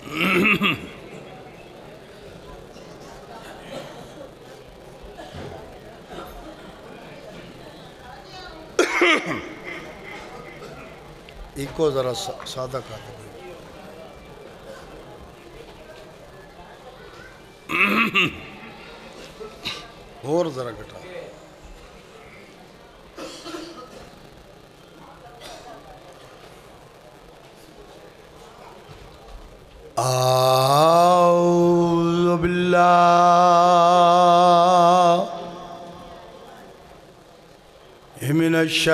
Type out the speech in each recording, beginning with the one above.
eco ذرا سادہ کر دیں اور ذرا گھٹا اعوذ باللہ من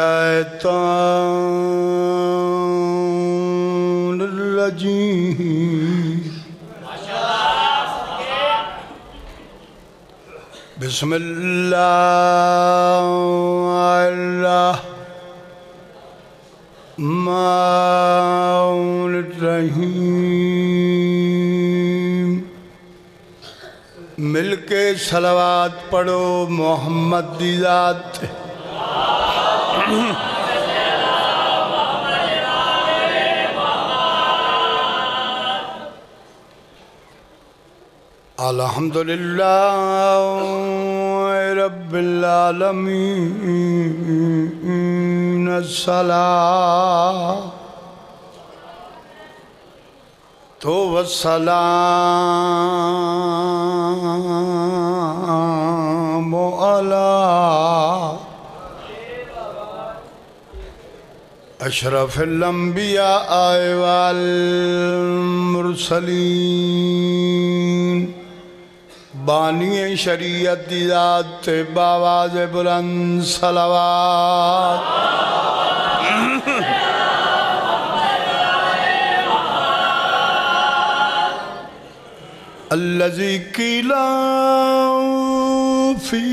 الشیطان الرجیم بسم اللہ الرحمن الرحیم مل کے صلوات پڑھو محمد دی ذات الحمدللہ رب العالمین الصلاة والسلام علی اشرف الانبیاء والمرسلین بانی شریعت دی ذات باواز بلند صلوات الذی قیلا فی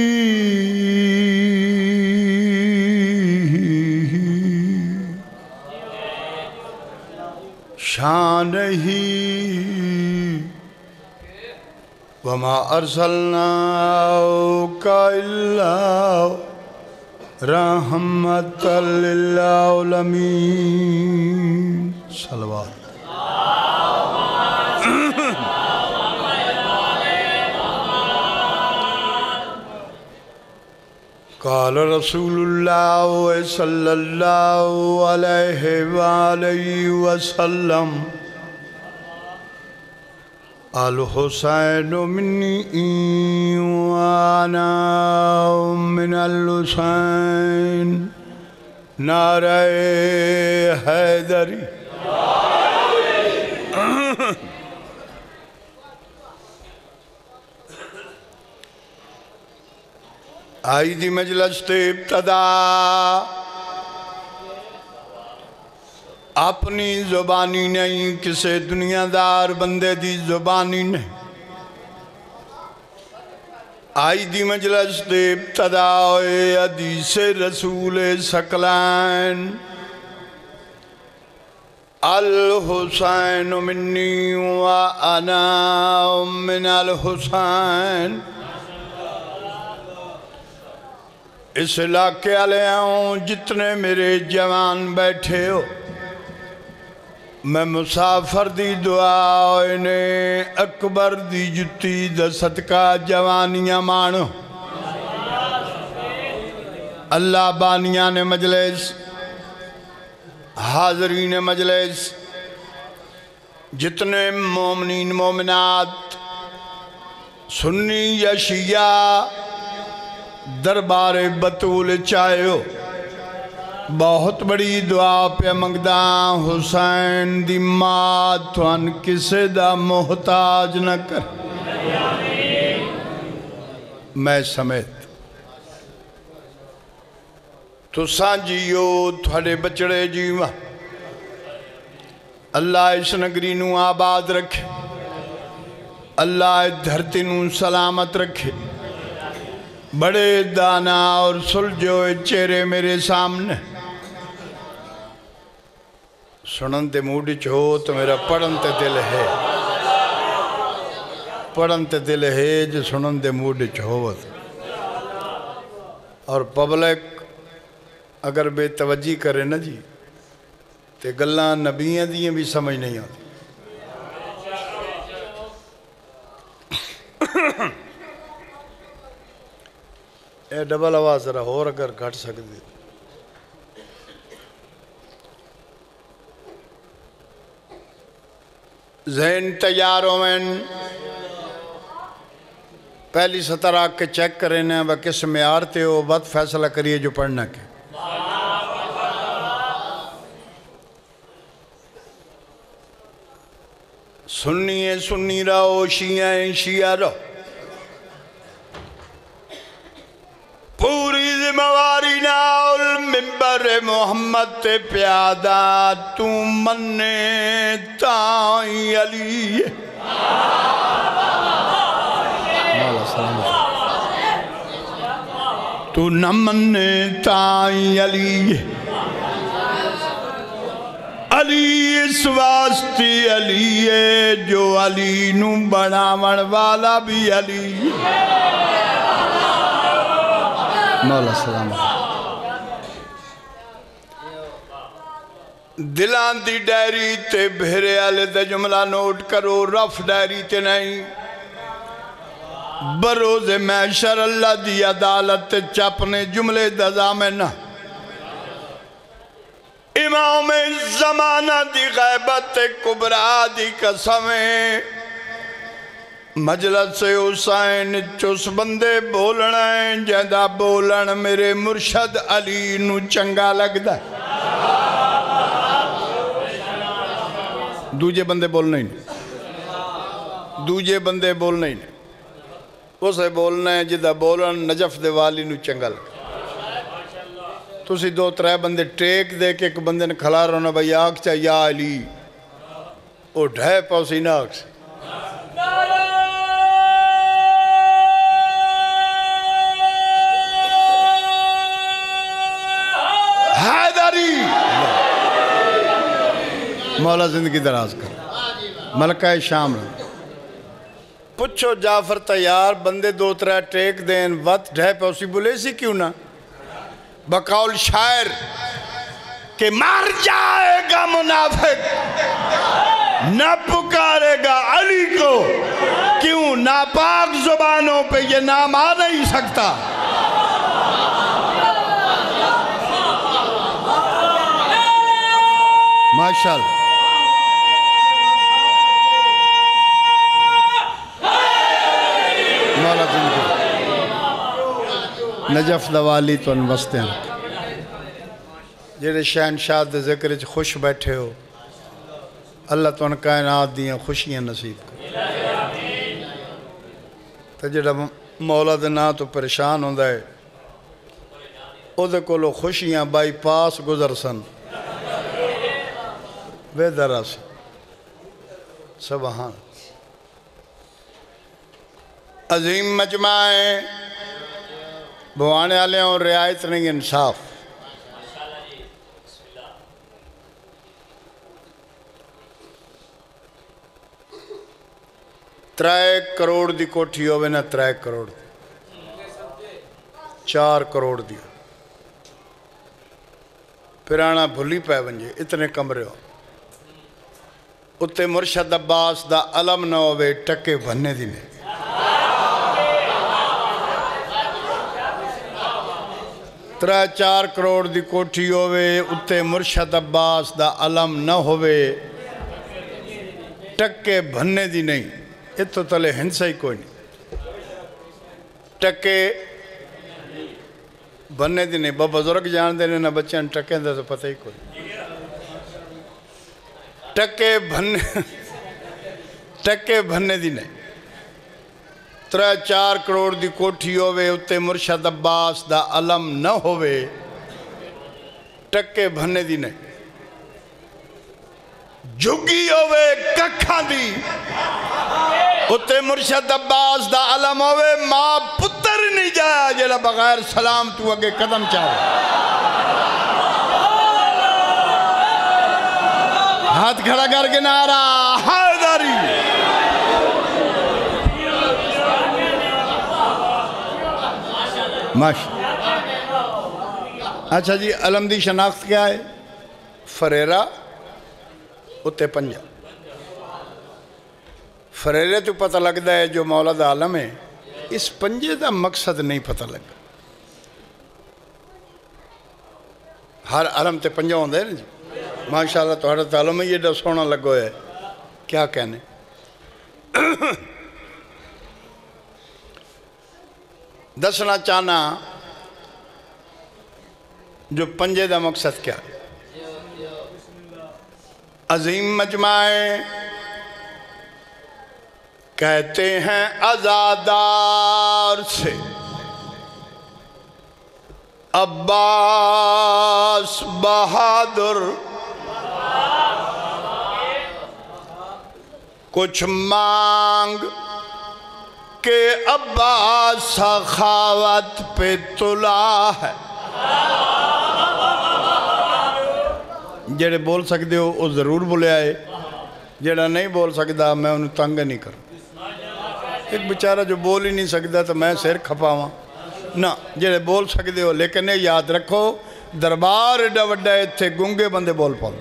شانہی وما ارسلناک الا رحمت للعالمین صلوات قال رسول اللہ صلی اللہ علیہ وآلہ وسلم الحسین منی وانا من الحسین نعرہ حیدری آئی دی مجلس تے ابتدا اپنی زبانی نہیں کسے دنیا دار بندے دی زبانی نہیں آئی دی مجلس تے ابتدا حدیث رسول ثقلین الحسین منی وانا من الحسین اس علاقے والے ہوں جتنے میرے جوان بیٹھے ہو میں مسافر دی دعا انہیں اکبر دی جتی دا صدقہ جوانیاں مانو اللہ بانیان مجلس حاضرین مجلس جتنے مومنین مومنات سنی یا شیعہ دربار بطول چاہے ہو بہت بڑی دعا پہ منگداں حسین دی ماں توان کسے دا محتاج نہ کر میں سمیت تو سانجیو تھوڑے بچڑے جیوہ اللہ اس نگری نو آباد رکھے اللہ دھرتی نو سلامت رکھے بڑے دانا اور سلجھوئے چہرے میرے سامنے سنن تے موڈی چھو تو میرا پڑھن تے دل ہے پڑھن تے دل ہے جو سنن تے موڈی چھو اور پبلک اگر بے توجہ کرے نا جی تے گلان نبییں دیئے بھی سمجھ نہیں ہوتی اے ڈبل آواز ذرا ہور اگر گھٹ سکتی ذہن تیار ہوئیں پہلی سطر آ کے چیک کریں وہ کس معیار تے ہو بات فیصلہ کریے جو پڑھنا کے سنیے سنی رہو شیعہ شیعہ رہو پوری ذمہواری ناول ممبر محمد تے پیادہ تو مننے تائیں علی تو نہ مننے تائیں علی علی اس واسطے علی ہے جو علی نو بناون والا بھی علی مولا سلام دلان دی ڈائری تے بھیرے آلے دا جملہ نوٹ کرو رف ڈائری تے نہیں بروز محشر اللہ دی عدالت چاپنے جملے دزا میں نہ امام زمانہ دی غیبت کبرا دی قسمیں مجلس حسین چس بندے بولنا ہے جہاں بولن میرے مرشد علی نو چنگا لگ دا دوجے بندے بولنا ہی نہیں دوجے بندے بولنا ہی نہیں اسے بولنا ہے جہاں بولن نجف دے والی نو چنگا لگ تسی دو ترے بندے ٹیک دے کے ایک بندے نے کھلا رونا بھائی آگ چاہ یا علی او ڈھے پاؤسی نا آگ سے حیدری مولا زندگی دراز کر ملکہ شام پچھو جعفر تیار بندے دو ترے ٹیک دین وقت ڈھے پاؤسی بولے سی کیوں نا بقول شاعر کہ مر جائے گا منافق نہ پکارے گا علی کو کیوں ناپاک زبانوں پہ یہ نام آ نہیں سکتا ماشاءاللہ مولا زندگی نجف دوالی تو انوستے ہیں جیڑے شہنشاہ دے ذکر خوش بیٹھے ہو اللہ تو ان کائنات دیاں خوشیاں نصیب کو تو جیڑا مولا دے نا تو پریشان ہوندہ ہے او دے کو لو خوشیاں بائی پاس گزر سن بے درہ سے سبحان عظیم مجمع بوانے والے اور رعایت نہیں انصاف ترائے کروڑ دی کوٹھی ہوئے نا ترائے کروڑ دی 4 کروڑ دی پھر آنا بھلی پہ بنجے اتنے کمرے ہو اتے مرشد عباس دا علم نہ ہوئے ٹکے بھننے دی نہیں 3-4 کروڑ دی کوٹھی ہوئے اتے مرشد عباس دا علم نہ ہوئے ٹکے بھننے دی نہیں یہ تو تلے ہنسا ہی کوئی نہیں ٹکے بھننے دی نہیں بزرگ جان دینے نہ بچے ٹکے دے تو پتہ ہی کوئی ٹکے بھننے دی نہیں 3-4 کروڑ دی کوٹھی ہوئے اتے مرشد عباس دا علم نہ ہوئے ٹکے بھنے دی نہیں جھگی ہوئے ککھاں دی اتے مرشد عباس دا علم ہوئے ماں پتر نہیں جایا جیڑا بغیر سلام تو اگے قدم چاہے ہاتھ کھڑا کر کے نعرہ حیدری اچھا جی علم دی شناخت کیا ہے فریرہ اتے پنجہ فریرے تو پتہ لگتا ہے جو مولا دا علم ہے اس پنجے دا مقصد نہیں پتہ لگا ہر عرم تے پنجا ہوندے نا جی ماشاءاللہ تہاڈا تعلم ہی ایڈا سونا لگو ہے کیا کہنے دسنا چاہنا جو پنجے دا مقصد کیا ہے عظیم مجمع کہتے ہیں عزادار سے عباس بہادر کچھ مانگ کہ عباس سخاوت پہ تلا ہے جڑے بول سکتے ہو وہ ضرور بولے آئے جڑا نہیں بول سکتا میں انہوں تنگ نہیں کروں ایک بیچارہ جو بول ہی نہیں سکتا تو میں سر کھپاواں نہ جڑے بول سکتے ہو لیکن یہ یاد رکھو دربار ایڈا وڈا ہے تھے گنگے بندے بول پاؤ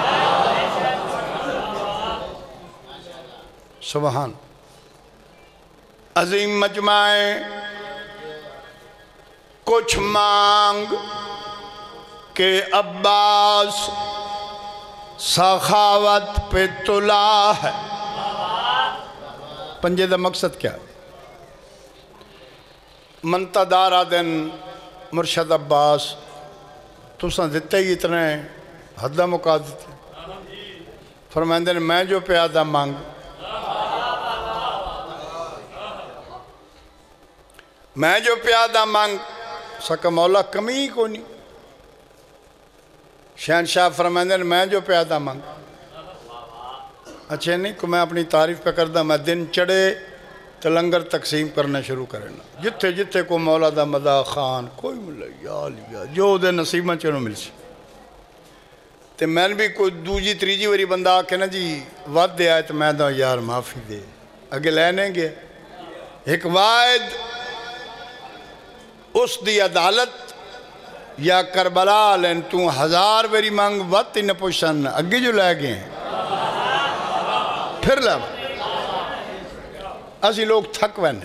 سبحان عظیم مجمع کچھ مانگ کہ عباس سخاوت پہ تلا ہے پنجے دا مقصد کیا منتدارہ دن مرشد عباس تُساں دیتے ہی اتنے حدہ مکا دیتے فرمائندے نے میں جو پیادہ مانگ میں جو پیادہ مانگ سکا مولا کمی کو نہیں شہنشاہ فرمائندے نے میں جو پیادہ مانگ اچھے نہیں کہ میں اپنی تعریف پہ کردہ میں دن چڑھے تو لنگر تقسیم کرنا شروع کرنا جتھے جتھے کو مولا دا مدہ خان کوئی ملے یا لیا جو دے نصیبہ چنو مل سی تے میں بھی کوئی دوجی تریجی وری بندہ آکے نا جی وعد دے آئے تو میں دا یار معافی دے اگے لینے گے ایک وعد اس دی عدالت یا کربلا لین تو 1000 وری مانگ وقت ہی نہ پوشن اگے جو لے گئے ہیں پھر لے اسی لوگ تھک وینے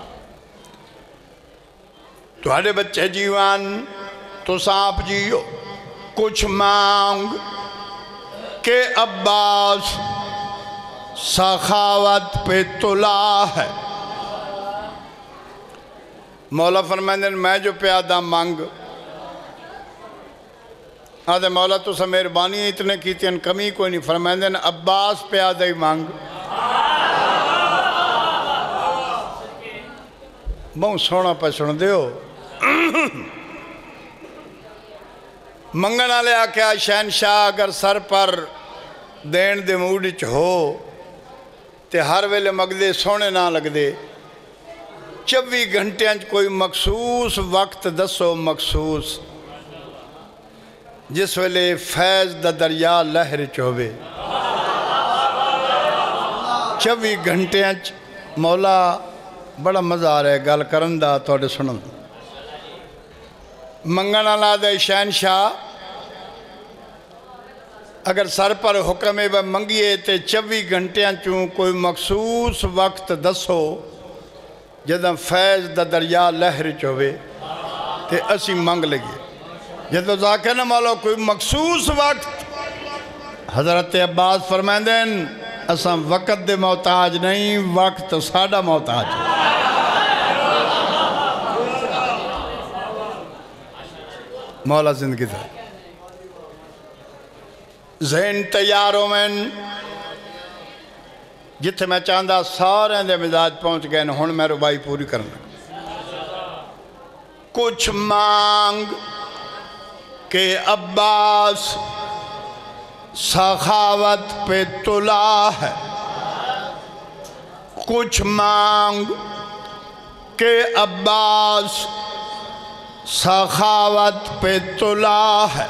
تو ہڑے بچے جیوان تو سانپ جیو کچھ مانگ کہ عباس سخاوت پہ تلا ہے مولا فرمائندے میں جو پیادہ مانگ آدھے مولا تو سا مہربانی اتنے کیتی ہیں کمی کوئی نہیں فرمائندے عباس پیادہ ہی مانگ بہت سونا پہ سن دیو منگنا لے آکیا شہنشاہ اگر سر پر دین دے موڈچ ہو تے ہر ویلے مگدے سونے نہ لگ دے 24 گھنٹے کوئی مخصوص وقت دسو مخصوص جس ویلے فیض دا دریا لہر چوبے 24 گھنٹے مولا بڑا مزہ آ رہا ہے گل کرن دا توڑے سنن منگنا لا دے شہنشاہ اگر سر پر حکم منگیے تے 24 گھنٹے چوں کوئی مخصوص وقت دسو جدہ فیض دا دریا لہر چوبے تے اسی منگ لگے جدہ ذاکر نہ مولا کوئی مخصوص وقت حضرت عباس فرمائیں دین اساں وقت دے محتاج نہیں وقت ساڑا محتاج مولا زندگی تھا ذہن تیاروں میں جتھے میں چاندہ سارے دے مزاج پہنچ گئے ہون میں ربائی پوری کرنا کچھ مانگ کہ عباس سخاوت پہ تلا ہے کچھ مانگ کہ عباس سخاوت پہ تلا ہے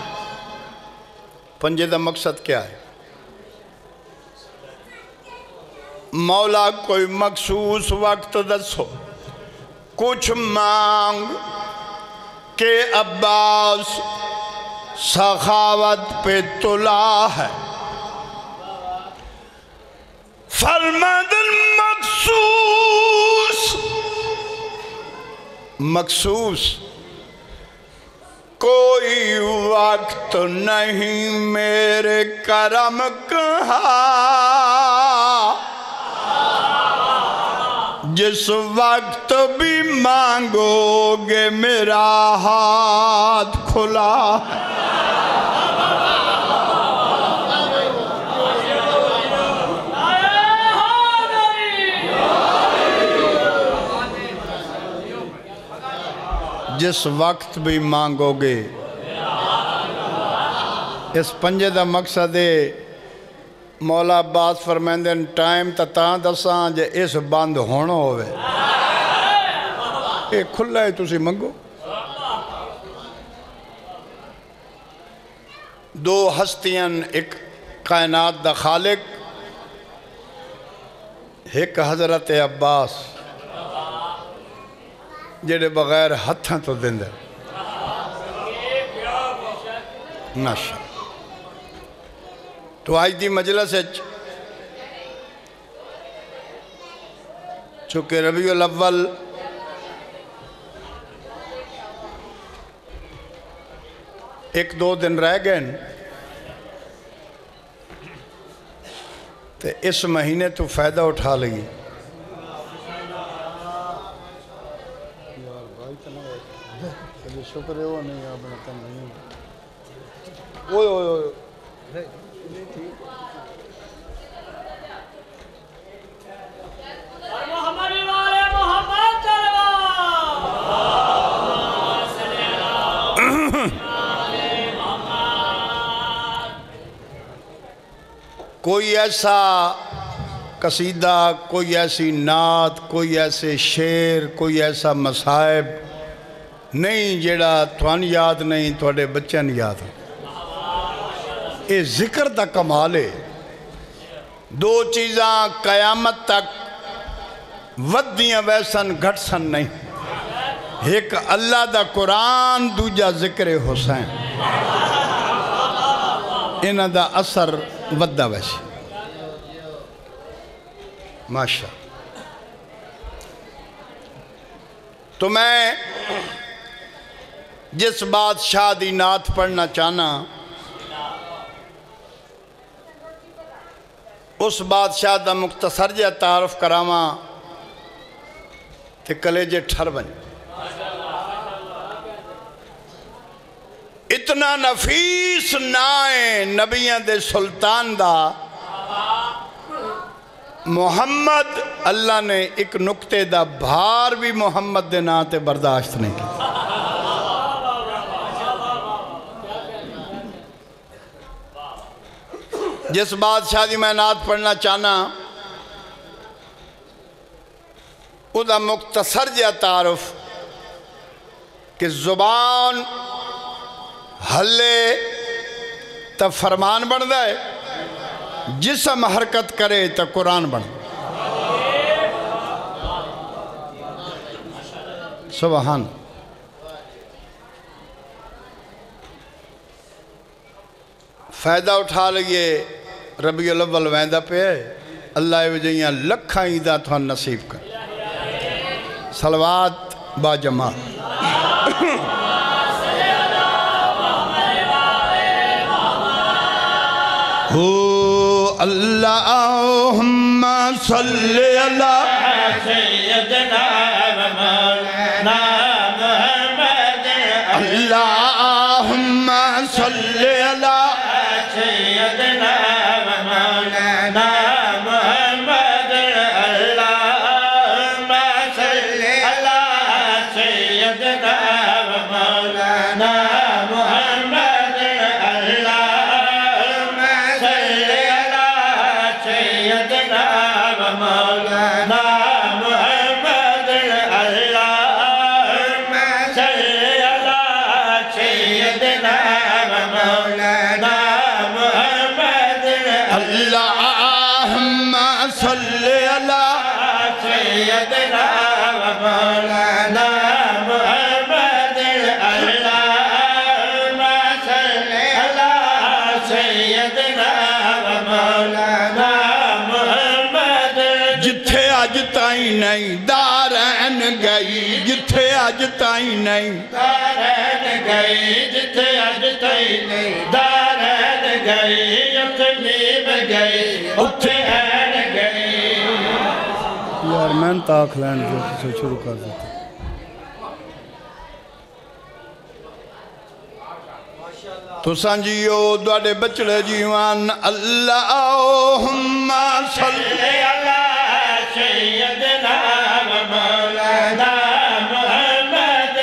پنجے دا مقصد کیا ہے مولا کوئی مخصوص وقت دسو کچھ مانگ کہ عباس سخاوت پہ تلا ہے فرمائدن مخصوص کوئی وقت نہیں میرے کرم کا جس وقت بھی مانگو گے میرا ہاتھ کھلا جس وقت بھی مانگو گے اس پنجے دا مقصد ہے مولا عباس فرمائندے ٹائم تا دساں جے اس بند ہونا ہوئے اے کھلا ہے تسی منگو دو ہستیاں ایک کائنات دا خالق ایک حضرت عباس جڑے بغیر ہتھاں تو دن دے ناشا تو آج دی مجلس ہے چونکہ ربیع الاول ایک دو دن رہ گئے تو اس مہینے تو فائدہ اٹھا لگی شکر ہے وہ نہیں آپ بناتا نہیں اوئے اوئے اوئے محمد والے محمد کوئی ایسا قصیدہ کوئی ایسی نعت کوئی ایسے شعر کوئی ایسا مصائب نہیں جیڑا توان یاد نہیں توڑے بچن یاد اے ذکر دا کمال ہے دو چیزاں قیامت تک ودیاں ویسن گھٹ سن نہیں ایک اللہ دا قرآن دوجا ذکر حسین انہ دا اثر ودہ ویسی ماشاء تو میں جس بادشاہ دی نعت پڑھنا چاہنا اس بادشاہ دا مختصر جا تعارف کراما تے کلیجے ٹھر بن اتنا نفیس نائیں نبیان دے سلطان دا محمد اللہ نے ایک نکتے دا بھار بھی محمد دے ناتے برداشت نہیں کی جس بادشاہ دی میں نعت پڑھنا چاہنا او دا مختصر جا تعارف کہ زبان ہلے تا فرمان بن دائے جسم حرکت کرے تا قرآن بن سبحان فائدہ اٹھا لئیے ربیع الاول ویندہ پہ ہے اللہ وجہیاں لکھاں عیدہ تو نصیب کر صلوات با جماع اللہم صلی اللہ سیدنا مولانا محمد اللہم صلی اللہ سیدنا مولانا محمد اللہم صلی اللہ سیدنا مولانا محمد اللہم صلی اللہ سیدنا مولانا محمد اللہم صلی اللہ سیدنا مولانا اللہم صلی اللہ سیدنا مولانا محمد اللہم صلی اللہ سیدنا مولانا محمد جتھے آج تائیں نہیں دارین گئی جتھے اج تائیں نہیں دارین گئی جتھے اج تائیں نہیں دارین گئی اتھے میم گئی اتھے این گئی یار میں تاک لین جو سے شروع کر دیتا تو سانجیو دوڑے بچڑے جیوان اللہم صلی علی سیدنا و مولانا محمد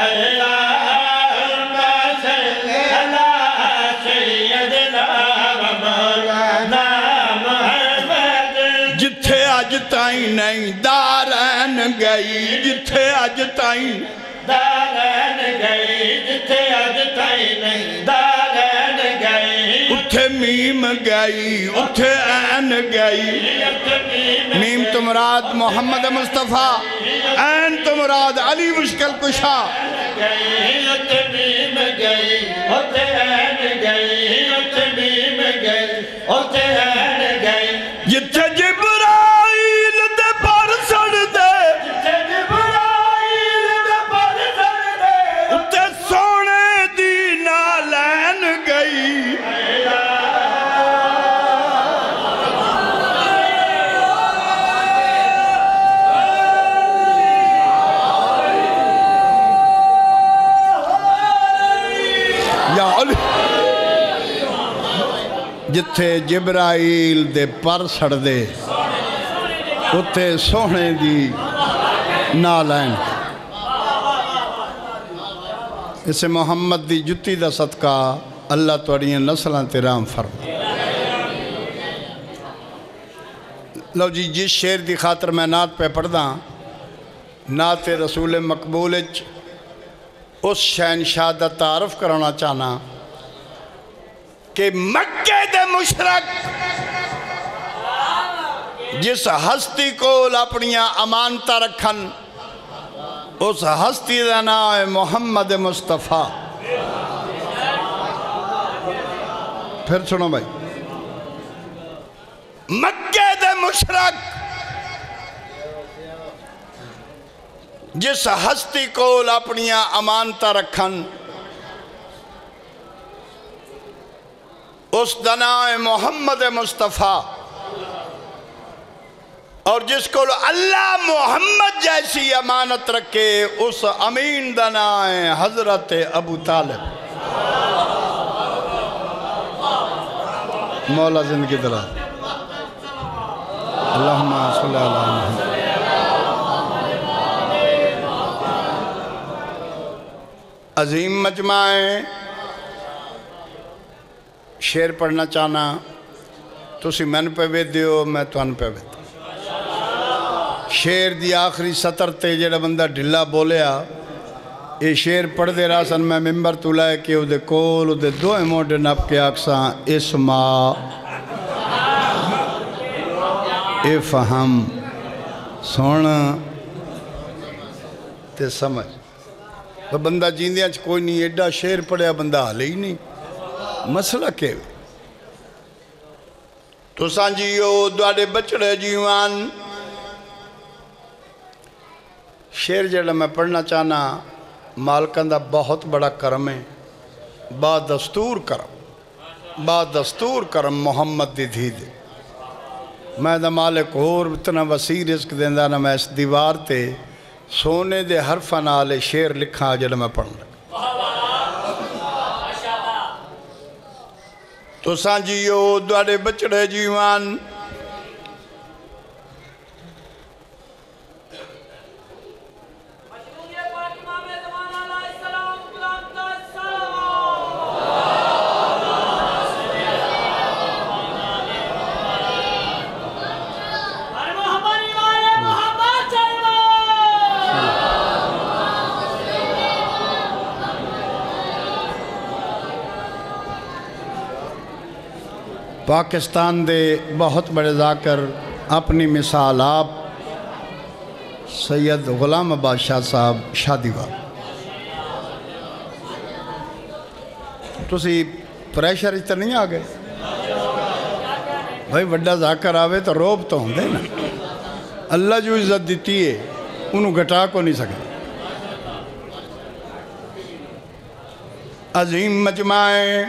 اللہم صلی علی سیدنا و مولانا محمد جتھے اج تائیں نہیں دارین گئی جتھے اج تائیں دارین گئی جتھے اج تائیں نہیں دارین گئی اتھے میم گئی اتھے این گئی میم تو مراد محمد مصطفیٰ این تو مراد علی مشکل کشا گئی اتھے میم گئی اتھے این گئی اتھے میم گئی اتھے این گئی جتھے جبرائیل دے پر سڑ دے جتھے جبرائیل دے پر سڑ دے اتھے سونے دی نالین گئی یا علی جتھے جبرائیل دے پر سڑ دے اتھے سونے دی نالین اسے محمد دی جتی دا صدقہ اللہ توڑیاں نسلان تیرام فرم لو جی جس شیر دی خاطر میں نعت پہ پڑھدا نعت رسول مقبول اس شہنشاہ دا تعارف کرانا چاہنا کہ مکہ دے مشرک جس ہستی کو اپنیاں امانتا رکھن اس ہستی دا نام ہے محمد مصطفیٰ پھر سنو بھائی مکہ دے مشرک جس ہستی کو اپنیاں امانتا رکھن اس دا نام ہے محمد مصطفیٰ اور جس کو اللہ محمد جیسی امانت رکھے اس امین دا نام ہے حضرت ابو طالب مولا زندگی دراز اللہم صلی اللہ علیہ وسلم عظیم مجمع شیر پڑھنا چاہنا تسی میں پہ وید دیو میں تو ان پہ وید شیر دی آخری سطر تے جڑا بندہ ڈھلا بولیا یہ شیر پڑھ دے رہا سن میں ممبر تو لائے کہ او دے کول او دے دو موڈے نپ کے آکساں اسما اے فہم سونا تے سمجھ تو بندہ جیندیاں چھ کوئی نہیں ایڈا شیر پڑھیا بندہ حالے ہی نہیں مسئلہ کہ تو سانجیو دوڑے بچڑے جیوان شیر جڑا میں پڑھنا چاہنا مالکان دا بہت بڑا کرم ہے با دستور کرم محمد دی دھی دے میں دا مالک اور اتنا وسیع رزق دیندہ نا میں اس دیوار تے سونے دے حرفہ نالے شیر لکھا جڑا میں پڑھنا تو سانجیو دوڑے بچڑے جیوان پاکستان دے بہت بڑے ذاکر اپنی مثال آپ سید غلام بادشاہ صاحب شادی وال تسی پریشر اس طرح نہیں آگئے بھائی وڈا ذاکر آوے تو روب تو ہوں دے نا اللہ جو عزت دیتی ہے انہوں گھٹا کو نہیں سکتے عظیم مجمع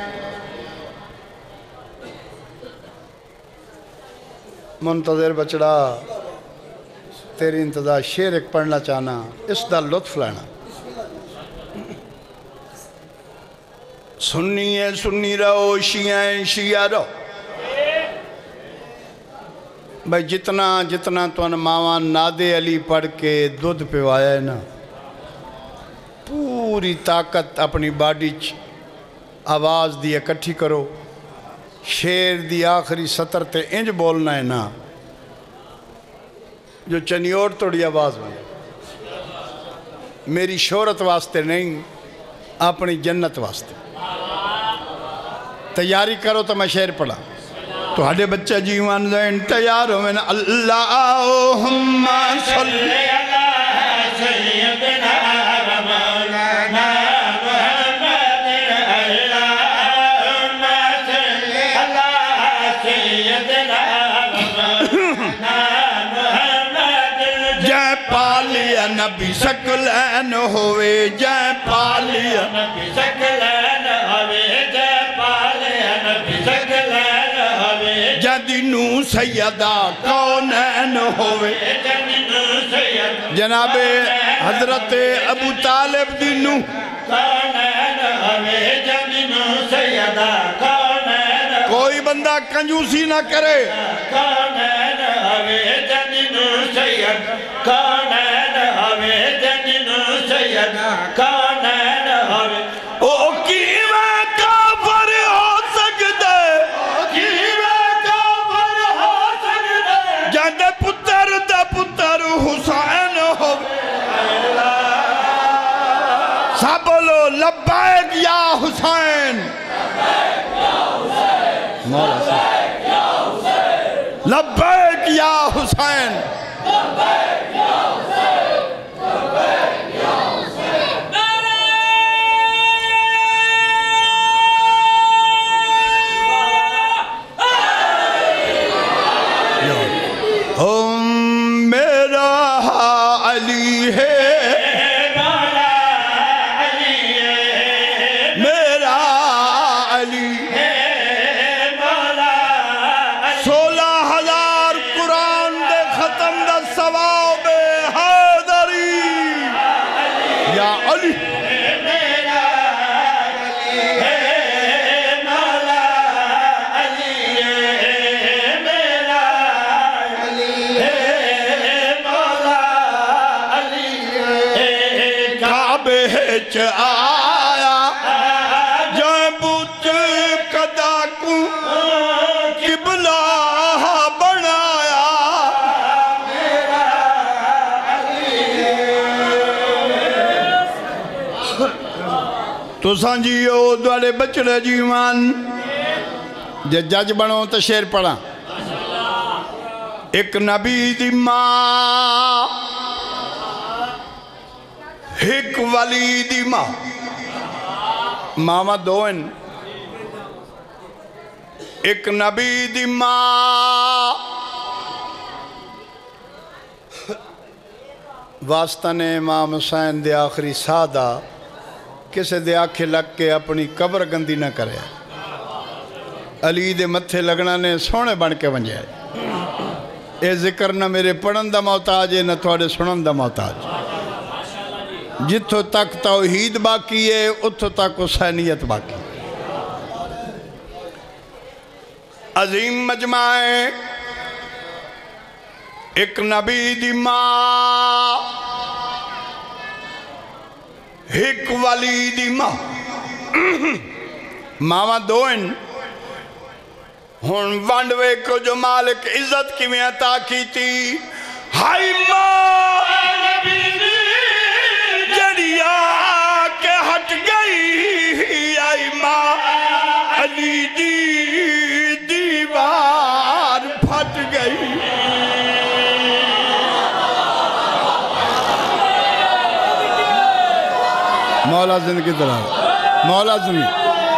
منتظر بچڑا تیری انتظار شعر ایک پڑھنا چاہنا اس دا لطف لینا سنی ہے سنی رہو شیعہ شیعہ رہو بھائی جتنا تو ماوان نادے علی پڑھ کے دودھ پیوایا ہے نا پوری طاقت اپنی باڈی آواز دی اکٹھی کرو شیر دی آخری سطر تے انج بولنا ہے نا جو چنیور توڑی آواز میں میری شہرت واسطے نہیں اپنی جنت واسطے تیاری کرو تو میں شعر پڑھا تو ہڈے بچہ جیوان زین تیار ہو میں اللہم صلی علی سیدنا مولانا محمد اللہم صلی علی سیدنا مولانا محمد جے پالیا نبی شکلین ہوئے جے پالیا نبی شکلین ہوئے جے پالیا نبی شکلین جدنو سیدہ کونین ہوئے جناب حضرت ابو طالب دنو کونین ہوئے جدنو سیدہ کونین کوئی بندہ کنجوسی نہ کرے کونین ہوئے جدنو سیدہ کونین ہوئے جدنو سیدہ کونین ہوئے او کیویں کافر ہو سکتے جاندے پتر دا پتر حسین ہو سب بولو لبیک یا حسین لبیک یا حسین میرا علی ہے مولا علی ہے میرا علی ہے مولا 16,000 قرآن دے ختم دا ثواب حیدری یا علی آیا جائے بوت قدا کو قبلہ بنایا تو سانجیو دوڑے بچڑے جیوان جے جج بنو تو شیر پڑھا ایک نبی دی ماں ایک ولی دی ماں ماما دو ہیں ایک نبی دی ماں واسطہ نے امام حسین دے آخری سادہ کسے دے آنکھیں لگ کے اپنی قبر گندی نہ کرے علی دے متھے لگنا نے سونے بن کے بن جائے اے ذکر نہ میرے پڑھن دا محتاج ہے نہ تھوڑے سنن دا محتاج جتھو تک توحید باقی ہے اتھو تک حسینیت باقی عظیم مجمع ایک نبی دی ماں ایک ولی دی ماں ماما دو ہیں ہن وانڈوے کو جو مالک عزت کی میں عطا کی تھی ہائی ماں نبی دی جڑیا کے ہٹ گئی آئی ماں علی دی دیوار پھٹ گئی مولا زندگی دراز مولا زندگی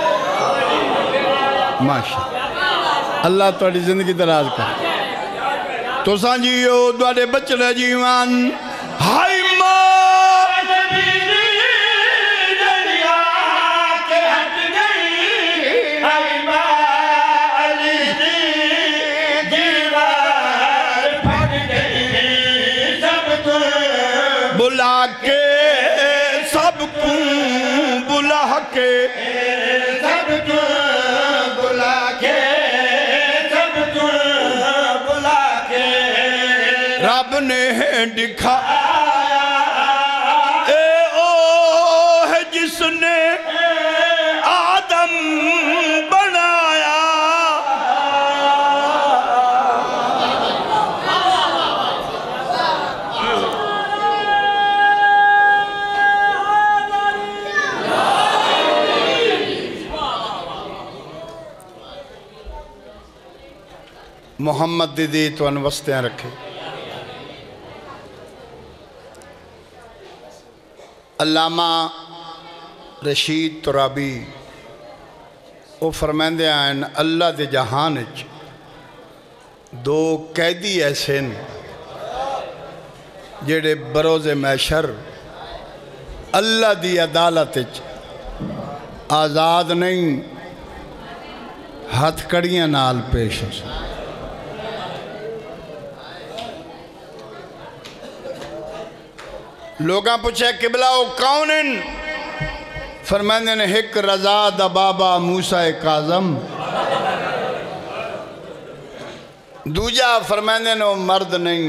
ماشاء اللہ توڑی زندگی دراز کر تو سانجیو دوڑے بچڑے جیوان ہائی ماں نبی دی جڑیا کے سب کو بلا کے سب کو بلا کے سب کو بلا کے رب نے دکھا جس نے آدم بنایا محمد دی تو انوستیاں رکھے علامہ رشید ترابی وہ فرمائندے ہیں اللہ دے جہان وچ دو قیدی ایسے ہیں جڑے بروز محشر اللہ دی عدالت وچ آزاد نہیں ہتھ کڑیاں نال پیش ہو سکتے لوگاں پوچھے قبلہ وہ کون ہیں فرماندے نے ایک رضا دا بابا موسیٰ کاظم دوجا فرماندے نے وہ مرد نہیں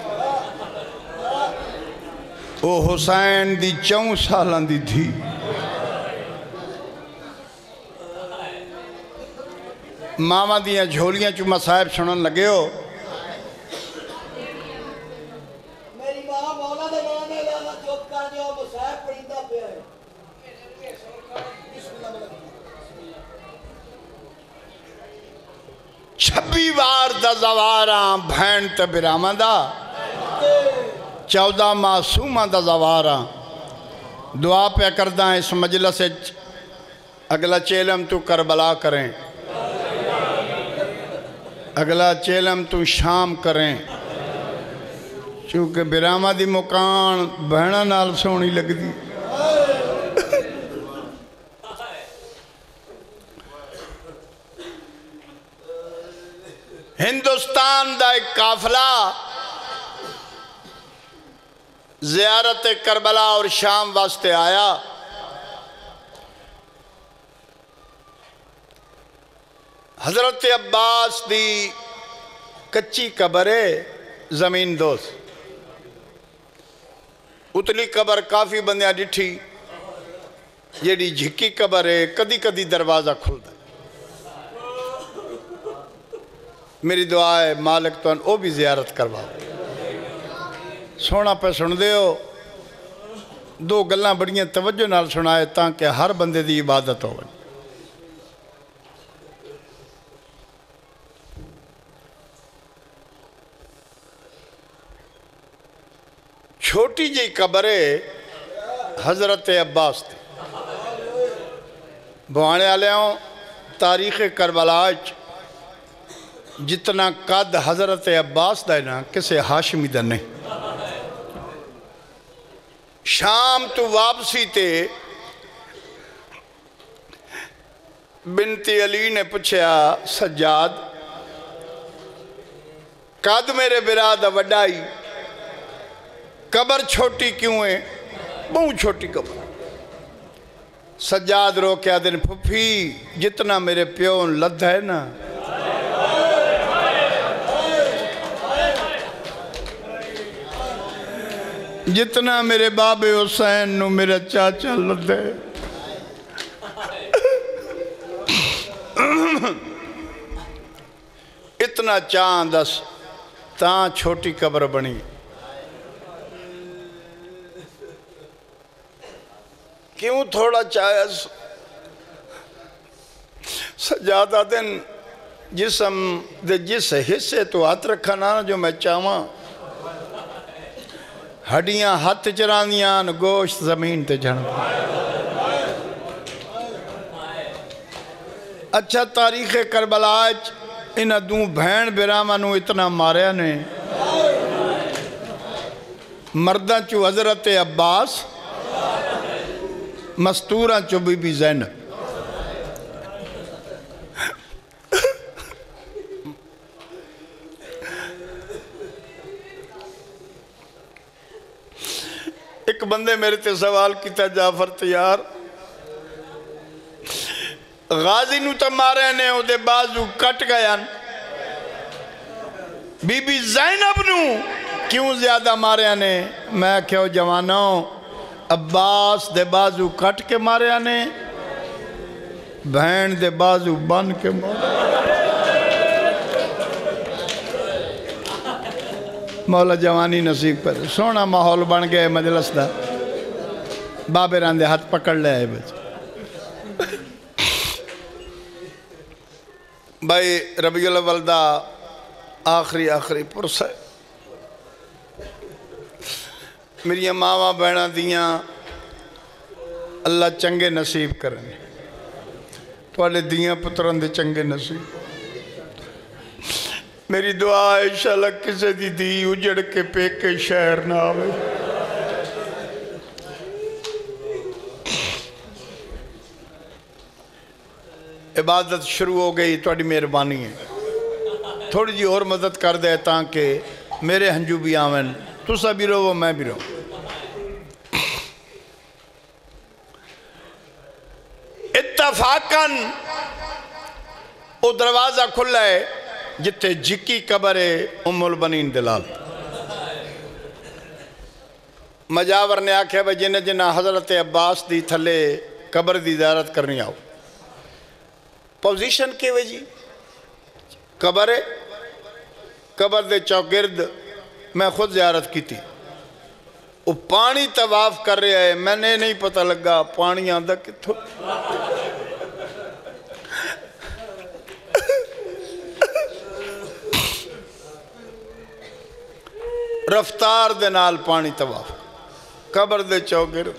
وہ حسین دی 4 سالان دی تھی ماما دیاں جھولیاں چو مصائب سنن لگے ہو میری ماں مولا دے مانے لیا چوپ کر دیا مصائب پڑھیندہ پہ ہے 26 بار دا زواراں بھین تے برامہ دا 14 معصومہ دا زواراں دعا پہ کردہ اس مجلس اگلا چیلم تو کربلا کریں اگلا چیلم تو شام کریں چونکہ برامہ دی مکان بہنہ نال سونی لگ دی ہندوستان دا ایک قافلہ زیارت کربلا اور شام واسطے آیا حضرت عباس دی کچی قبر ہے زمین دوست اتلی قبر کافی بندیاں ڈٹھی جیڑی جھکی قبر ہے کدی کدی دروازہ کھل دا میری دعا ہے مالک تو او بھی زیارت کرواؤ سونا پہ سن دے ہو 2 گلاں بڑیاں توجہ نال سنائے تاکہ ہر بندے دی عبادت ہو چھوٹی جی قبر حضرت عباس تھی بوانے آلے ہوں تاریخ کربلا جتنا قد حضرت عباس دا نا کسے ہاشمی دا نہیں شام تو واپسی تے بنتی علی نے پوچھا سجاد قد میرے برادہ وڈائی قبر چھوٹی کیوں ہے بہت چھوٹی قبر سجاد رو کیا دن پھپھی جتنا میرے پیون لد ہے نا جتنا میرے باب حسین نو میرا چاچا لد ہے اتنا چاند دس تاں چھوٹی قبر بنی کیوں تھوڑا چاہے سجادہ دن جسم دے جس حصے تو ہاتھ رکھا نا جو میں چاہواں ہڈیاں ہاتھ چراندیاں گوشت زمین تے جھڑ اچھا تاریخ کربلا انہاں دوں بھین برامہ نو اتنا ماریا نے مردہ چو حضرت عباس مستورہ چو بی بی زینب ایک بندے میرے تے سوال کیتا جعفر تیار غازی نو تا مارے نے او دے بازو کٹ گیا بی بی زینب نو کیوں زیادہ مارے نے میں کہو جوانوں عباس دے بازو کٹ کے مارے نے بہن دے بازو بن کے مارے مولا جوانی نصیب پر سونا ماحول بن گئے مجلس دا بابے راندے ہاتھ پکڑ لے آئے بچ بھائی ربیع الاول دا آخری پرس ہے میری ماواں بہناں دیاں اللہ چنگے نصیب کرنے توالے دیاں پتران دے چنگے نصیب میری دعا ہے انشاءاللہ کسے دی اجڑ کے پیکے شہر نہ آوے عبادت شروع ہو گئی توڑی مہربانی ہے تھوڑی جی اور مدد کر دے تاکہ میرے ہنجو بھی آویں تو سا بھی رہو میں بھی رہو اتفاقاً وہ دروازہ کھلا ہے جتے جکی قبر ام البنین دلال مجاور نے آکھے بھائی جنہ حضرت عباس دی تھلے قبر دی زیارت کرنی آؤ پوزیشن کے وجہ قبر دے چوگرد میں خود زیارت کی تھی وہ پانی طواف کر رہے ہیں میں نے نہیں پتہ لگا پانی آندہ کتھو رفتار دے نال پانی طواف قبر دے چوگرد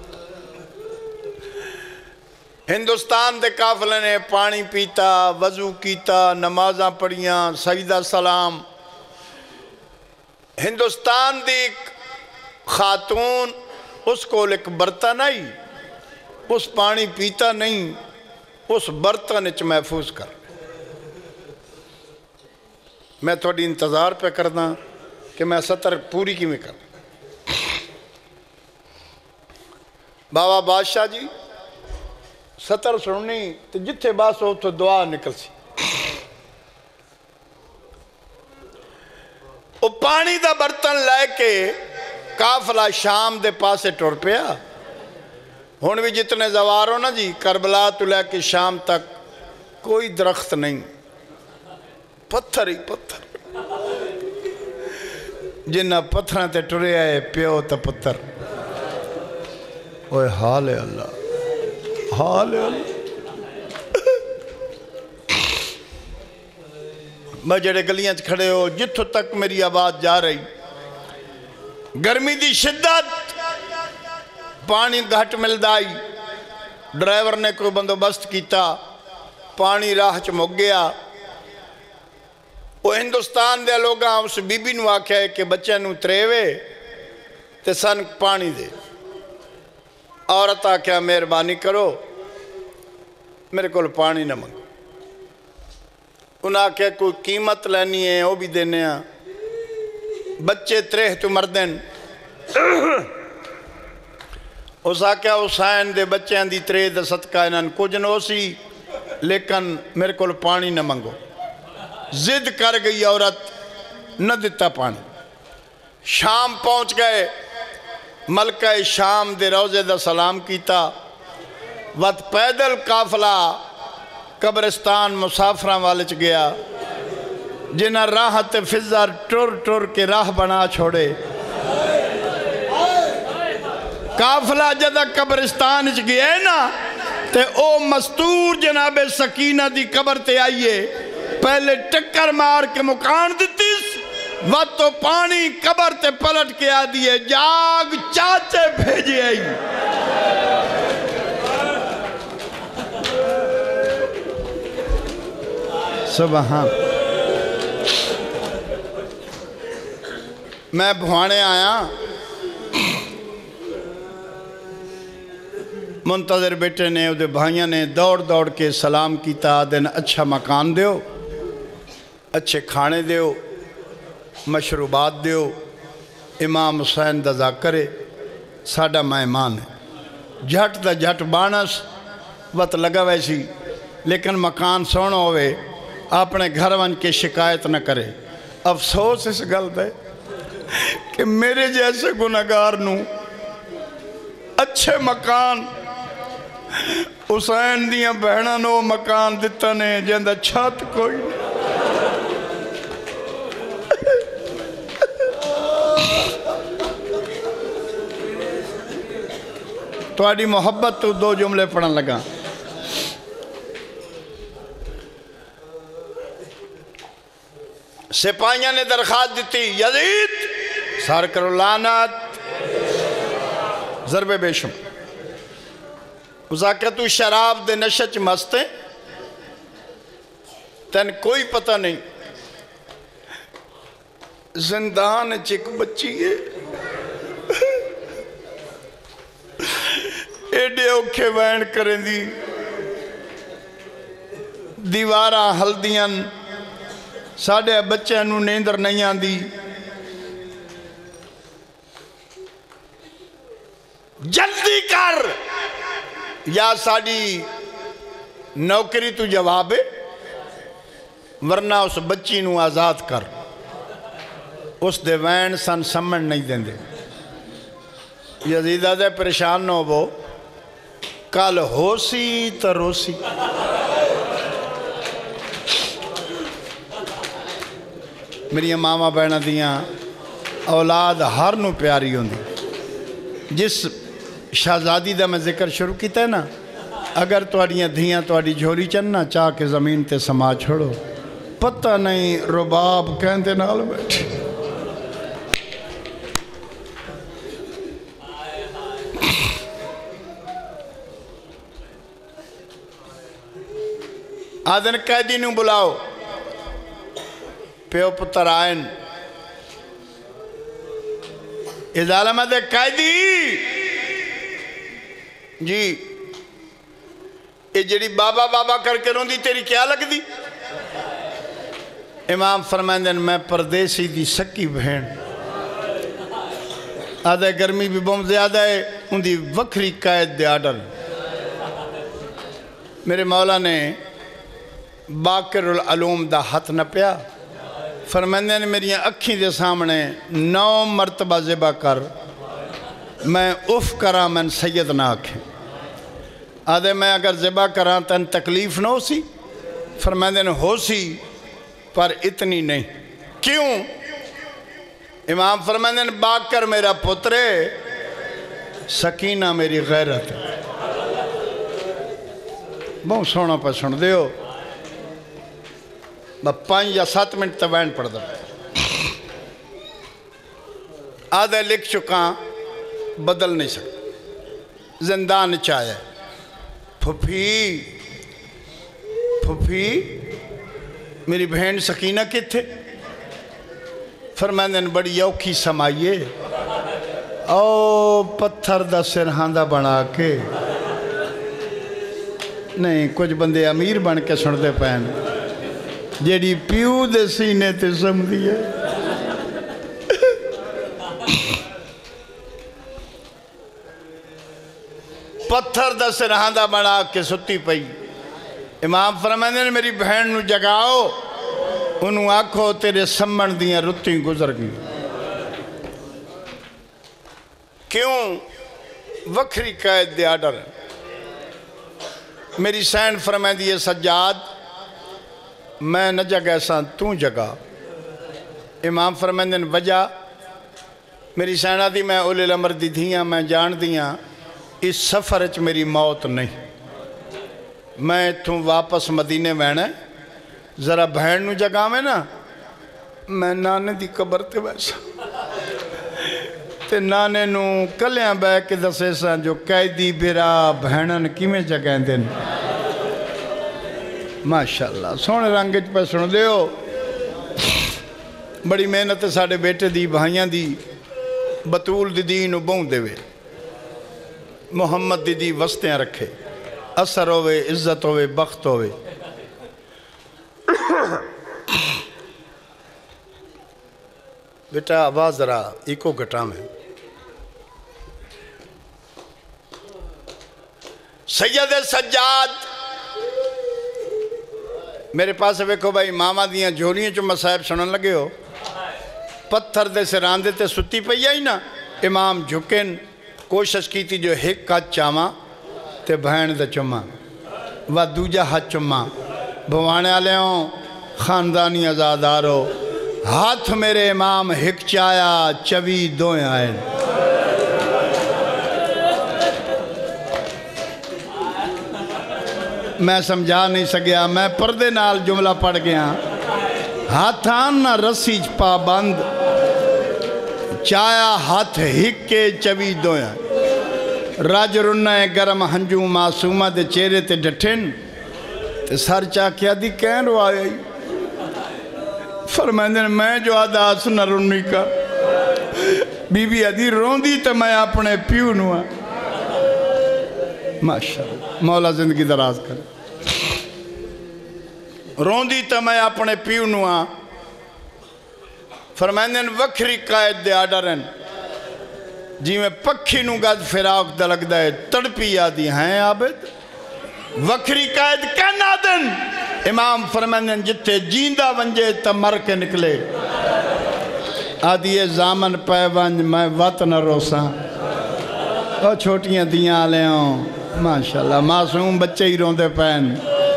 ہندوستان دے قافلے نے پانی پیتا وضو کیتا نمازاں پڑھیاں سجدہ سلام ہندوستان دی خاتون اس کو ایک برتن آئی اس پانی پیتا نہیں اس برتن اچ محفوظ کر میں تھوڑی انتظار پہ کرنا کہ میں سطر پوری کی میں کر بابا بادشاہ جی سطر سننی تو جتھے باس ہو تو دعا نکل سی وہ پانی دا برتن لے کے قافلہ شام دے پاسے ٹور پیا ہون بھی جتنے زوار ہو نا جی کربلا تو لے کے شام تک کوئی درخت نہیں پتھر ہی پتھر جنہ پتھران تے ٹرے آئے پیو تا پتھر اوہ حال اللہ حال اللہ میں جڑے گلیاں کھڑے ہو جتھو تک میری آواز جا رہی گرمی دی شدت پانی گھٹ ملدائی ڈرائیور نے کوئی بندوبست کیتا پانی راہ چ مک گیا وہ ہندوستان دے لوگاں اس بی بی نو آکھیا ہے کہ بچے نو تریوے تے سن پانی دے عورت آکھیا مہربانی کرو میرے کو پانی نہ منگو انہاں آکھیا کوئی قیمت لینی ہے وہ بھی دینے ہیں بچے تریہ تو مردن اس آکھیا حسین دے بچے دی تریہ دے صدقہ انہاں کچھ نو سی لیکن میرے کو پانی نہ منگو زد کر گئی عورت نہ دیتا پانی شام پہنچ گئے ملکہ شام دے روزے دا سلام کیتا وقت پیدل قافلہ قبرستان مسافران والے چ گیا جنہ راہ تے فضر ٹر کے راہ بنا چھوڑے قافلہ جدہ قبرستان چ گیا ہے نا تے او مستور جناب سکینہ دی قبر تے آئیے پہلے ٹکر مار کے مکان دیتیس وقت تو پانی قبر تے پلٹ کے آدیے جاگ چاچے بھیجے آئی سبحان میں بھوانے آیا منتظر بیٹے نے ادھے بھائیاں نے دوڑ کے سلام کیتا دن اچھا مکان دیو اچھے کھانے دیو مشروبات دیو امام حسین دا ذاکرے ساڈا مہمان ہے جھٹ دا جھٹ بانس وقت لگا ویسی لیکن مکان سونا ہوئے اپنے گھر ون کے شکایت نہ کرے افسوس اس گل دے کہ میرے جیسے گناہگار نو اچھے مکان حسین دیاں بہناں نو مکان دیتا نے جیندہ چھت کوئی نہیں تو آڈی محبت تو دو جملے پڑھن لگا سپاہیاں نے درخواست دیتی یزید سار کرو لعنت ضرب بے شم اسا کہ تو شراب دے نشچ مستے تین کوئی پتہ نہیں زندان چک بچی ہے ایڈے اوکھے وین کریں دی دیواراں ہلدیاں ساڑھے بچے انہوں نیندر نہیں آن دی جلدی کر یا ساڑھی نوکری تو جواب ہے ورنہ اس بچی نو آزاد کر اس دے وین سن سمن نہیں دیں دے یزیدہ دے پریشان نہ ہو کل ہو سی تا رو سی میری ماما بہنہ دیاں اولاد ہر نو پیاری ہوں دی جس شہزادی دا میں ذکر شروع کیتا ہے نا اگر توڑیاں دھیاں توڑی جھولی چننا چاہ کے زمین تے سما چھوڑو پتہ نہیں رباب کہندے نال بیٹھے آدھن قیدی نو بلاؤ پیو پتر آئین از علامت قیدی جی یہ جڑی بابا بابا کر کے رون دی تیری کیا لگ دی امام فرمائندن میں پردیسی دی سکی بہن آدھے گرمی بھی بہت زیادہ ہے ان دی وکری قید دے آڈر میرے مولا نے باقر العلوم دا ہاتھ نہ پیا فرمائندے نے میری اکھیں دے سامنے 9 مرتبہ ذبح کر میں اف کراں میں سید نہ آکھیں آدھے میں اگر ذبح کراں تن تکلیف نہ ہو سی فرمائندے نے ہو سی پر اتنی نہیں کیوں امام فرمائندے نے باقر میرا پترے سکینہ میری غیرت بہت سونا پسند دیو میں 5 یا 7 منٹ تبین پڑھ دا آدھے لکھ چکا بدل نہیں سکتا زندان چاہے پھپھی میری بہن سکینہ کی تھے فرمائندے نے بڑی یوکھی سمائیے او پتھر دا سرہاندہ بنا کے نہیں کچھ بندے امیر بن کے سن دے پہن جیڑی پیو دے سینے تے سمدھی ہے پتھر دا سرہاندہ بنا کے ستی پئی امام فرمائندے نے میری بہن نو جگاؤ انہوں آکھو تیرے سمن دیاں رتیں گزر گئی کیوں وکری قید دے آڈر میری سین فرمائندی ہے سجاد میں نہ جگہ سان تو جگہ امام فرمائندن وجہ میری سینہ دی میں اولی الامر دی دھیاں میں جان دیاں اس سفر اچ میری موت نہیں میں توں واپس مدینے وینے ذرا بہن نو جگہ میں نا میں نانے دی قبر تے ویسا تے نانے نو کلیاں بے کے دسے سان جو قیدی بھرا بہنن کی میں جگہ دن ماشاءاللہ سونے رنگت پہ سن دیو بڑی محنت ساڑے بیٹے دی بھائیاں دی بطول دی دین و بون دے وے محمد دی وسطیں رکھے اثر ہوئے عزت ہوئے بخت ہوئے بیٹا آواز ذرا ایکو گھٹا میں سید سجاد میرے پاس ویکھو بھائی ماما دیاں جھولیاں چو مسائب سنن لگے ہو پتھر دے سران دے تے ستی پئی آئی نا امام جھکن کوشش کی تھی جو ایک ہاتھ چاما تے بہن دے چما و دوجا ہاتھ چما بوانے آلے ہوں خاندانی ازادارو ہاتھ میرے امام ہک چایا چوی دوئیں آئے میں سمجھا نہیں سکیا میں پردے نال جملہ پڑھ گیا ہاتھان نہ رسی پا بند چایا ہاتھ ہک کے چوی دویا راج رنہ گرم ہنجو معصومہ دے چہرے تے ڈٹھن تے سر چاہ کیا دی کہن رو آئی فرمائندن میں جو آدھا سنہ رنی کا بی بی ادھی رون دی تے میں اپنے پیو نوا ماشاءاللہ مولا زندگی دراز کر رون دی تے میں اپنے پیو نوا فرمائندن وکھری قائد دے آڈرن جی میں پکھی نو گاد فراق دلگ دائے تڑپی یادی ہیں عابد وکھری قائد کہنا دن امام فرمائندن جتے جیندہ ونجے تا مر کے نکلے آدھیے زامن پہ ونج میں وط نہ روساں او چھوٹیاں دیاں آلے ہوں ماشاءاللہ معصوم بچے ہی روندے پین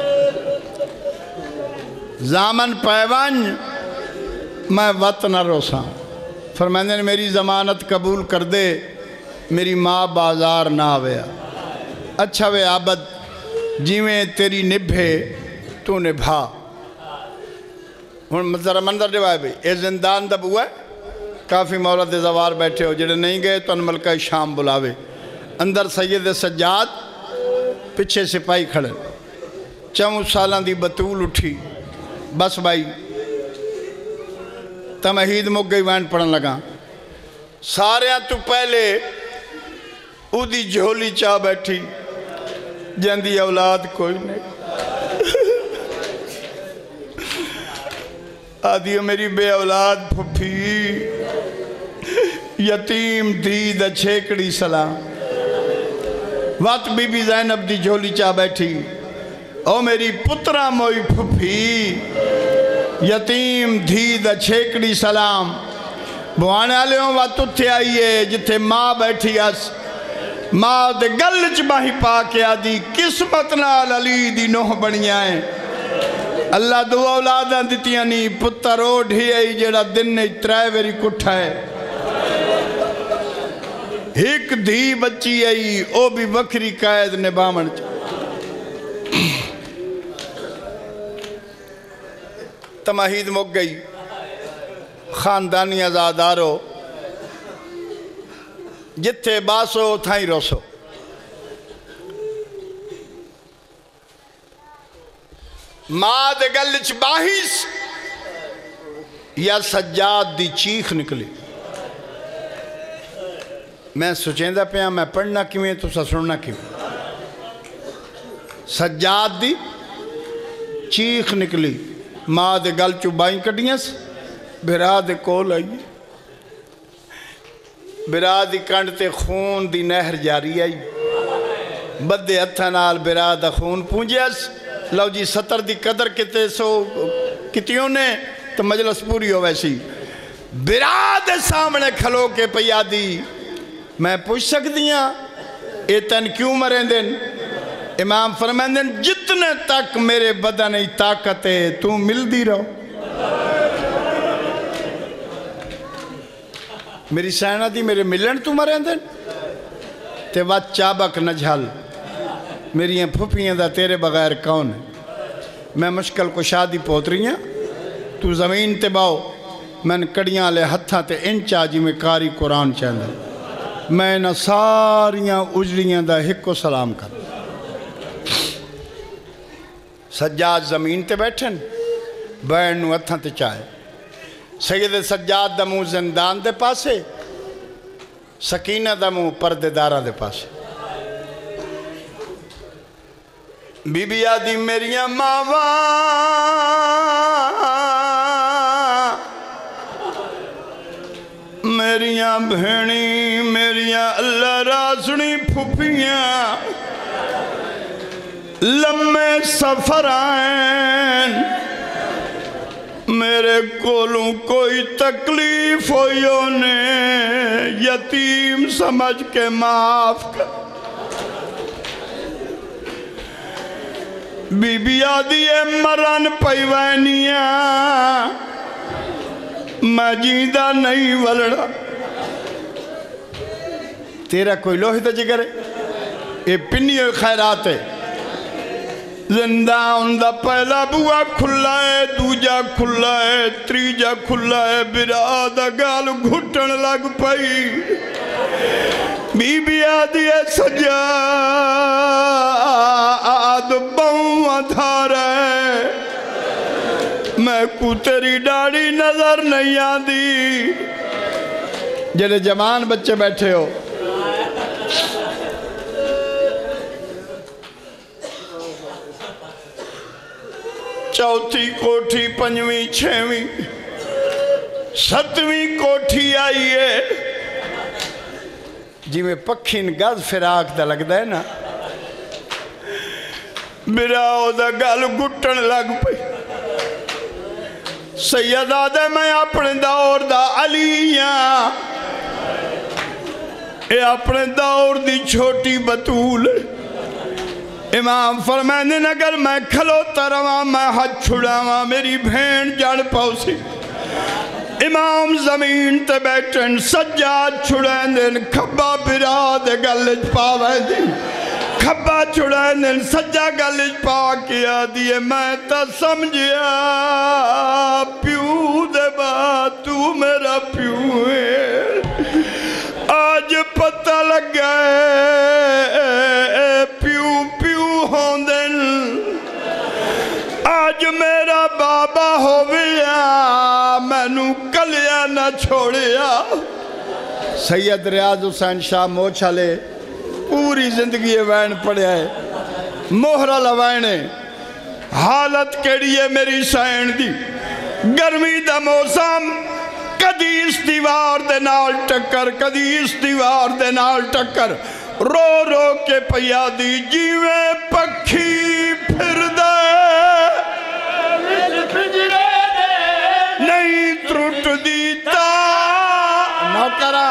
زامن پہ ونج میں وط نہ روساں فرمائندے نے میری ضمانت قبول کر دے میری ماں بازار نہ آویا اچھا وے عابد جیویں تیری نبھے تو نبھا ذرا منظر جو آئے بھئی اے زندان دب ہوا ہے کافی مولا دے زوار بیٹھے ہو جڑے نہیں گئے تو ان ملکہ شام بلاوے اندر سید سجاد پچھے سپاہی کھڑے 4 سالان دی بطول اٹھی بس بھائی تمہید مک گئی وین پڑھن لگا سارے تو پہلے او دی جھولی چاہ بیٹھی جندی اولاد کوئی نہیں آدھیو میری بے اولاد پھپھی یتیم دید چھیکڑی سلام وقت بی بی زینب دی جھولی چاہ بیٹھی او میری پترہ موئی پھپھی یتیم دید چھیکڑی سلام بوانے آلے ہوں وقت اتھے آئیے جتے ماں بیٹھی اس ماں دے گلچ باہی پاکے آدھی قسمت نال علی دی نوح بنی آئیں اللہ دو اولاداں دیتیاں نہیں پتر اوڑھی آئی جیڑا دن نے ترائے ویری کٹھا ہے ایک دھی بچی آئی او بھی وکھری قائد نبامن تمہید مک گئی خاندانی ازادارو جتھے باسو تھائیں روسو ماں دے گلچ باہیس یا سجاد دی چیخ نکلی میں سوچیں دا پیا میں پڑھنا کیویں تو سننا کیویں سجاد دی چیخ نکلی ماں دے گل چو بائیں کٹیاں سے بھرا دے کول آئی بھرا دی کنڈ تے خون دی نہر جاری آئی بدے ہتھنال بھرا دا خون پونجیس لو جی 70 دی قدر کتے سو کتیوں نے تو مجلس پوری ہو ویسی بھرا دے سامنے کھلو کے پیا دی میں پوچھ سکتیاں اے تن کیوں مریں دن امام فرمائندن جتنے تک میرے بدن ای طاقت ہے تو مل دی رہو میری سینہ دی میرے ملن تو مریں دن تے وات چابک نہ جھل میری پھپیاں دا تیرے بغیر کون ہے میں مشکل کو شادی پوت رہی ہیں تو زمین تے باؤ میں نے کڑیاں لے ہتھاں تے انچا جی میں کاری قرآن چاہتا میں نہ ساریاں اجڑیاں دا ہکو سلام کر سجاد زمین تے بیٹھن بین نو ہتھاں تے چاہے سید سجاد دا منہ زندان دے پاسے سکینہ دا منہ پردے دارہ دے پاسے بی بی آدھی میریاں ماواں میریاں بھینی میریاں اللہ راسنی پھپیاں لمے سفر آئیں میرے کولوں کوئی تکلیف ہوئیوں نے یتیم سمجھ کے معاف کر بی بی آدھی مرن پیوینیاں میں جیندہ نہیں ولڑا تیرا کوئی لوہی تا جگر ہے یہ پنی ہوئی خیرات ہے زندہ اندہ پہلا بوا کھلا ہے دوجا کھلا ہے تریجا کھلا ہے برادہ گال گھٹن لگ پئی بی بی آدھی سجاد بہوں دھار ہے میں کو تیری ڈاڑی نظر نہیں آدھی جنہیں جوان بچے بیٹھے ہو چوتھی کوٹھی پنجویں چھویں ستویں کوٹھی آئی ہے جی میں پکھین گز فراق دا لگ دا ہے نا براؤ دا گل گھٹن لگ پئی سید آدھے میں اپنے دور دا علیاں اے اپنے دور دی چھوٹی بطول امام فرمائنے اگر میں کھلوتا رواں میں حج چھڑاواں میری بھین جڑ پاؤسی امام زمین تے بیٹھن سجاد چھڑائیں دن کھبا براد گلج پاوے دن کھبا چھڑائیں دن سجا گلج پا کیا دیئے میں تا سمجھیا پیو دے با تو میرا پیو ہے آج پتہ لگ گئے پیو پیو ہوندن آج میرا بابا ہویا میں نو کلیا نہ چھوڑیا سید ریاض حسین شاہ موچھالے پوری زندگی وین پڑھیا ہے مہرہ لوائنے حالت کیڑی ہے میری سین دی گرمی دا موسم کدی اس دیوار دے نال ٹکر کدی اس دیوار دے نال ٹکر رو رو کے پیا دی جیویں پکھی پھر دے نہیں ترٹ دیتا نوکرہ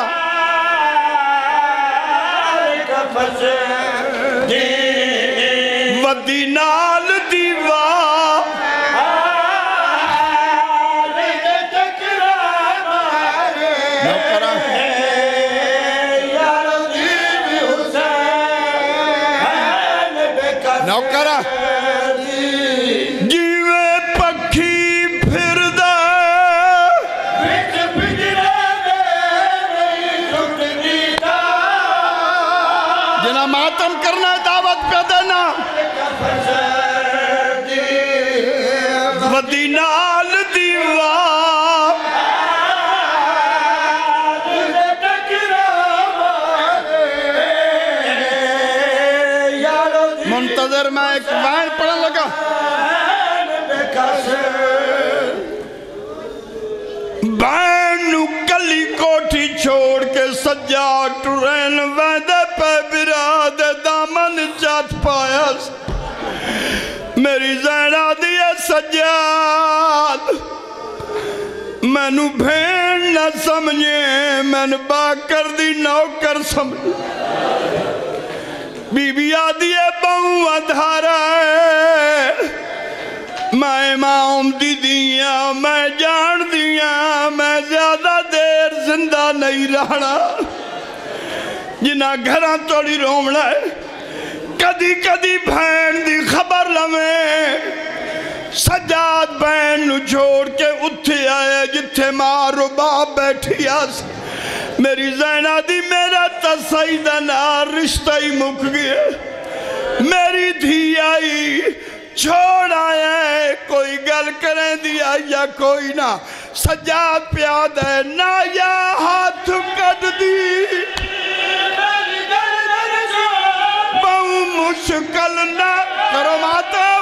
ودی نال دیوا نوکرہ جیوے پکھی پھر دے جنہ ماتم کرنا دعوت پہ دینا ودی نال دیوا منتظر میں ایک وائن پڑھن لگا بین نو کلی کوٹھی چھوڑ کے سجاد ٹرین ویدے پہ براد دامن چات پایا میری زینہ دیئے سجاد میں نو بھین نہ سمجھے میں نو باکر دی نوکر سمجھے بی بی آدھیے بہوں ادھارا ہے میں امام دی دیاں میں جان دیاں میں زیادہ دیر زندہ نہیں رہنا جنہ گھراں توڑی رومنا ہے کدی کدی بھین دی خبر لمیں سجاد بہن نو چھوڑ کے اتھے آئے جتھے ماں رو باپ بیٹھی آس میری زینہ دی میرا تسیدنا رشتہ ہی مک گیا میری دھی آئی چھوڑ آئے کوئی گل کریں دیا یا کوئی نہ سجاد پیاد ہے نہ یا ہاتھ کٹ دی بہو مشکل نہ کرو ماتم